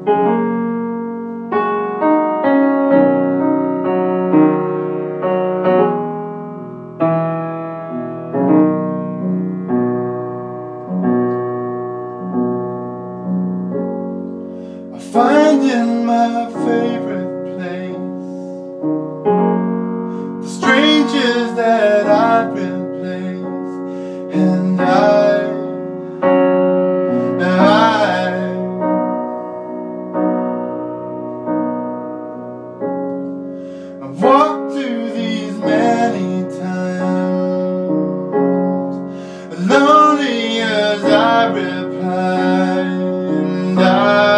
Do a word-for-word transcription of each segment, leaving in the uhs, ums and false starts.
Finding my favorite place, the strangers that I'd replace, and I, and I, I've walked through these many times, lonely as I reply, and I.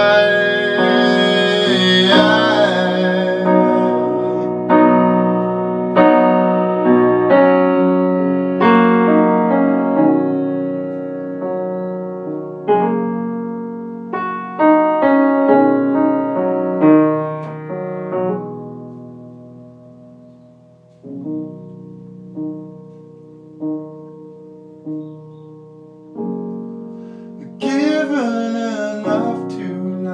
Given enough to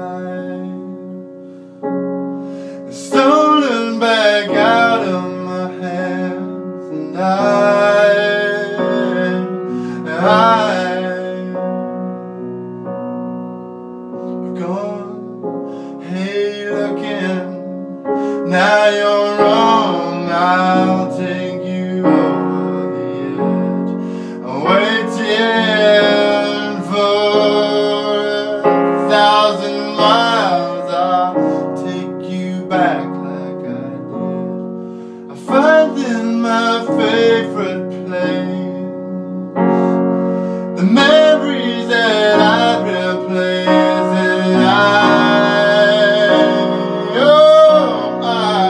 life, stolen back out of my hands, and I, I've gone hey-looking. Now you're wrong, I'll take you over the edge. I'm waiting for a thousand miles. I'll take you back like I did. I find in my favorite place the memories that I'd replace, and I, oh, I,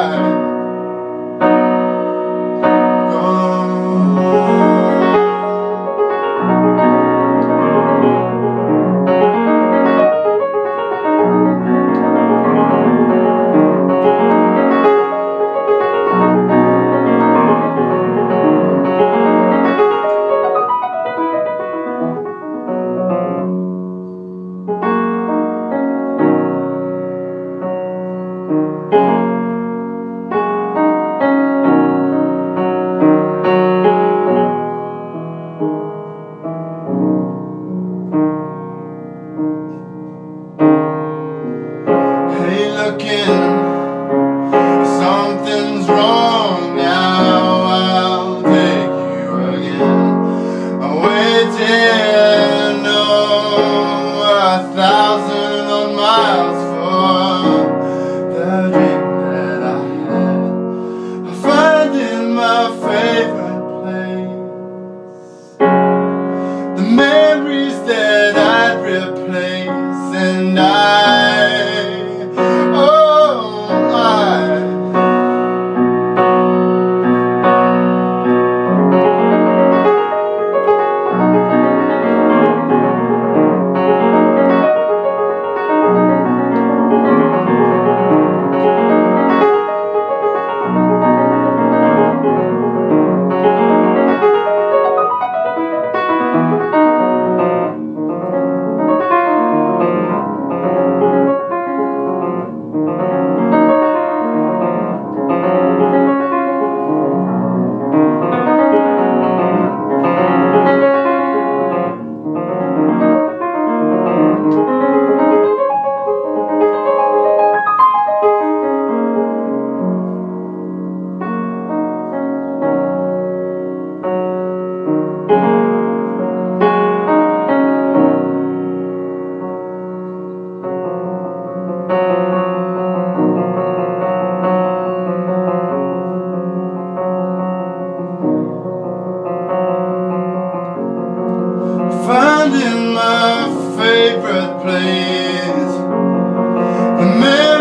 hey looking, something's wrong now, I'll take you again. I'm waiting, oh, a thousand on miles for the dream that I had. I find in my favorite place the memories that I'd replace, and I, finding my favorite place, the